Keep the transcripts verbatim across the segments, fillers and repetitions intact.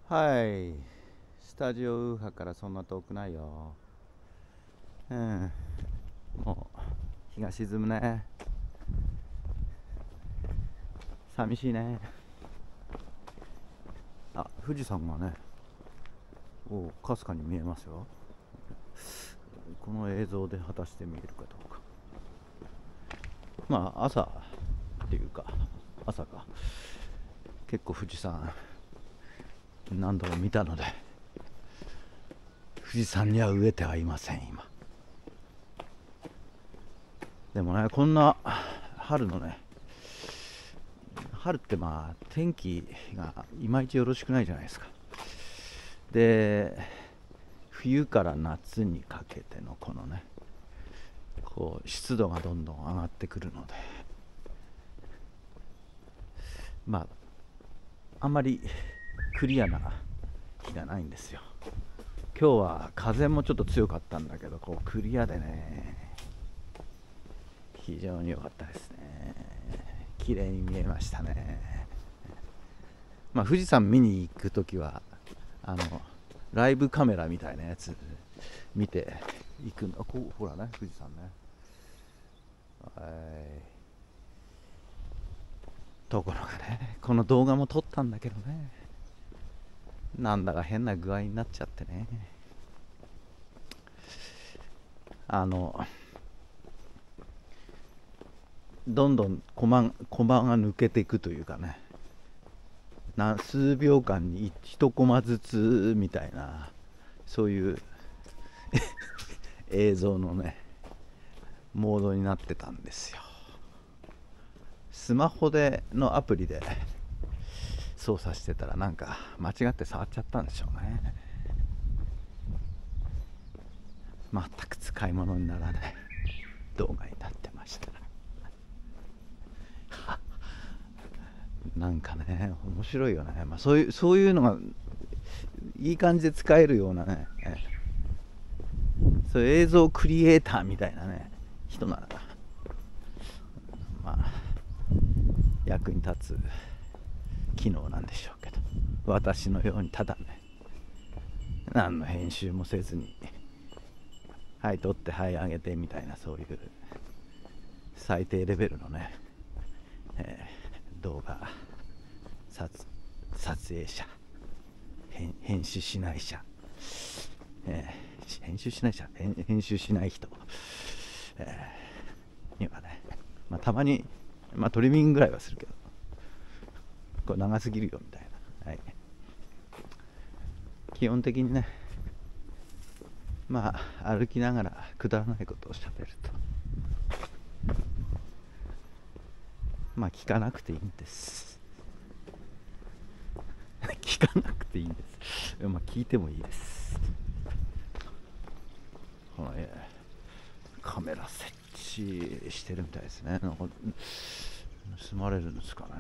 はい、スタジオウーハからそんな遠くないよ。うん、もう日が沈むね。寂しいね。あ、富士山がね、おかすかに見えますよ。この映像で果たして見えるかどうか。まあ朝っていうか朝か、結構富士山何度も見たので、富士山には飢えてはいません今。でもね、こんな春のね、春ってまあ天気がいまいちよろしくないじゃないですか。で、冬から夏にかけてのこのね、こう湿度がどんどん上がってくるので、まああんまりクリアな日がないんですよ。今日は風もちょっと強かったんだけど、こうクリアでね、非常に良かったですね。綺麗に見えましたね。まあ富士山見に行くときはあのライブカメラみたいなやつ見ていくんだ。こうほらね、富士山ね。はい。ところがね、この動画も撮ったんだけどね、なんだか変な具合になっちゃってね。あのどんどんコマコマが抜けていくというかね、な数秒間に一コマずつみたいな、そういう映像のねモードになってたんですよ。スマホでのアプリで操作してたら、なんか間違って触っちゃったんでしょうね。全く使い物にならない動画になってました。なんかね、面白いよね。まあ、そういうそういうのがいい感じで使えるようなね、そういう映像クリエイターみたいなね人なら、まあ役に立つ機能なんでしょうけど、私のようにただね、何の編集もせずに、はい撮ってはい上げてみたいな、そういう最低レベルのね、えー、動画 撮, 撮影者、編集しない者、えー、編集しない者編集しない人、えー、にはね、まあ、たまに、まあ、トリミングぐらいはするけど、これ長すぎるよみたいな、はい、基本的にね、まあ歩きながらくだらないことをしゃべると、まあ聞かなくていいんです聞かなくていいんです。まあ聞いてもいいです。この、えー、カメラ設置してるみたいですね。なんか盗まれるんですかね。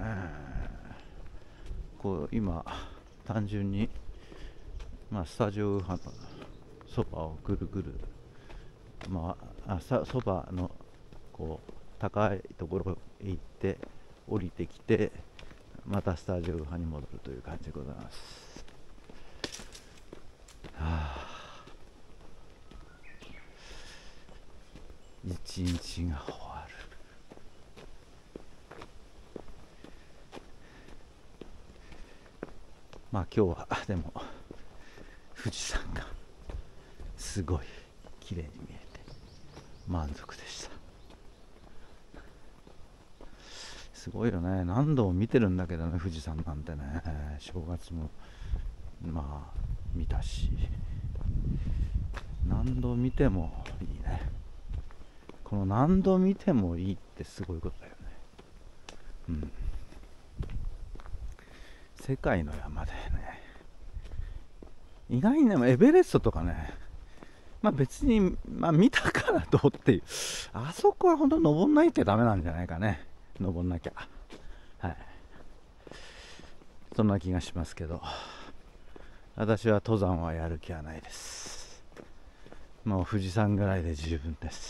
こう今単純に、まあ、スタジオウーハのそばをぐるぐる、まあ、あそばのこう高いところへ行って降りてきて、またスタジオウーハに戻るという感じでございます。はあ、一日が終わる。まあ今日はでも富士山がすごい綺麗に見えて満足でした。すごいよね。何度も見てるんだけどね、富士山なんてね。正月もまあ見たし、何度見てもいいね。この何度見てもいいってすごいことだよね。うん。世界の山だよね。意外にね、エベレストとかね、まあ別に、まあ見たからどうっていう、あそこは本当登んないってダメなんじゃないかね。登んなきゃ。はい。そんな気がしますけど、私は登山はやる気はないです。もう富士山ぐらいで十分です。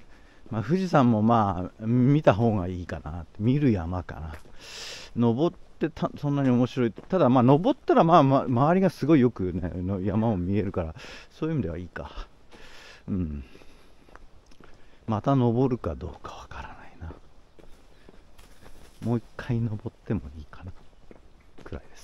まあ富士山もまあ見た方がいいかな。見る山かな。登っってたそんなに面白い。ただまあ登ったらまあ、まあ、周りがすごいよくねの山も見えるから、そういう意味ではいいか。うん、また登るかどうかわからないな。もう一回登ってもいいかなくらいです。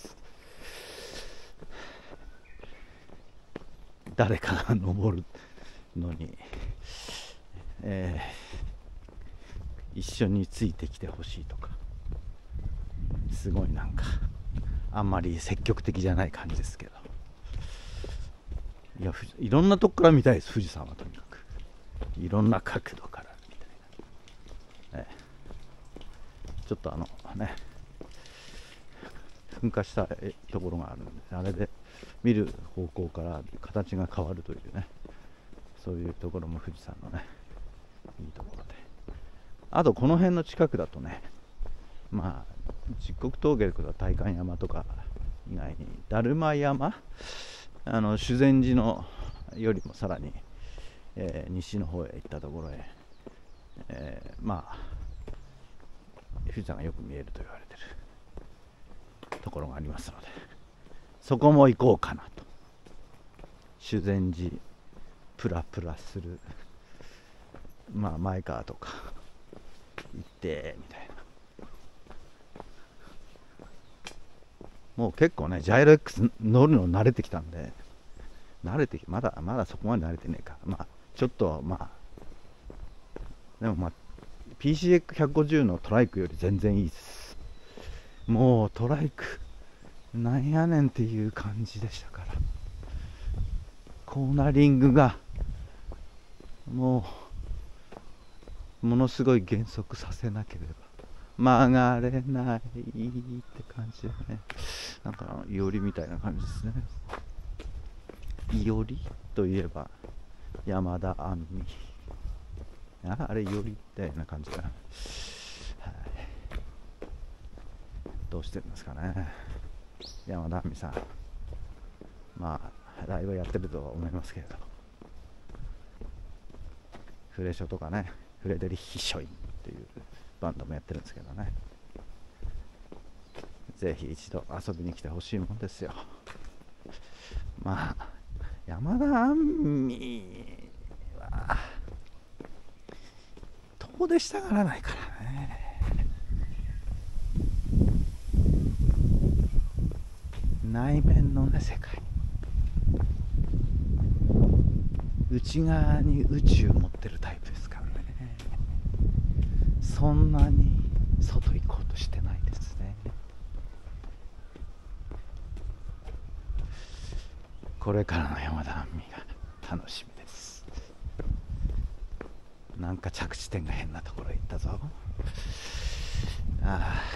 誰かが登るのに、えー、一緒についてきてほしいとか、すごいなんかあんまり積極的じゃない感じですけど、いやいろんなとこから見たいです。富士山はとにかくいろんな角度からみたいな、えー、ちょっとあのね噴火したところがあるんで、あれで見る方向から形が変わるというね、そういうところも富士山のねいいところで、あとこの辺の近くだとね、まあ十国峠とか代官山とか以外にだるま山、あの修善寺のよりもさらに、えー、西の方へ行ったところへ、えー、まあ富士山がよく見えると言われてるところがありますので、そこも行こうかなと。修善寺プラプラする、まあ前川とか行ってみたいな。もう結構ねジャイロ X 乗るの慣れてきたんで、慣れてまだまだそこまで慣れてねえか。まあちょっとまあでもまあ ピーシーエックひゃくごじゅう のトライクより全然いいです。もうトライクなんやねんっていう感じでしたから、コーナリングがもうものすごい減速させなければ曲がれないって感じでね、なんかいおりみたいな感じですね。いおりといえば山田杏美、ああれいおりみたいな感じだな、はい、どうしてるんですかね山田杏美さん。まあライブやってるとは思いますけれど、フレショとかね、フレデリッヒ・ショインっていうバンドもやってるんですけどね、ぜひ一度遊びに来てほしいもんですよ。まあ山田杏美は遠出したがらないからね、内面のね世界、内側に宇宙を持ってるタイプですからね、そんなに外行こうとしてないですね。これからの山田杏美が楽しみです。なんか着地点が変なところへ行ったぞ。ああ、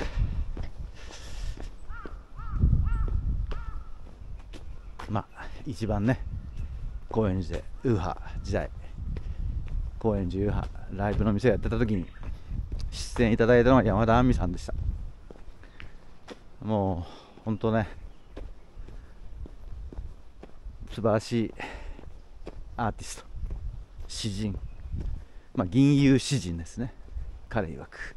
まあ一番ね高円寺でウーハ時代、高円寺ウーハライブの店やってた時に出演いただいたのが山田杏美さんでした。もう本当ね素晴らしいアーティスト、詩人、まあ吟遊詩人ですね、彼曰く。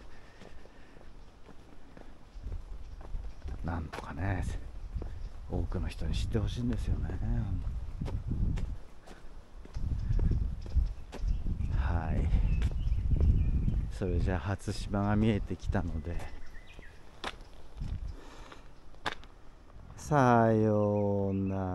なんとかね多くの人に知ってほしいんですよね。はい、それじゃあ初島が見えてきたので、さようなら。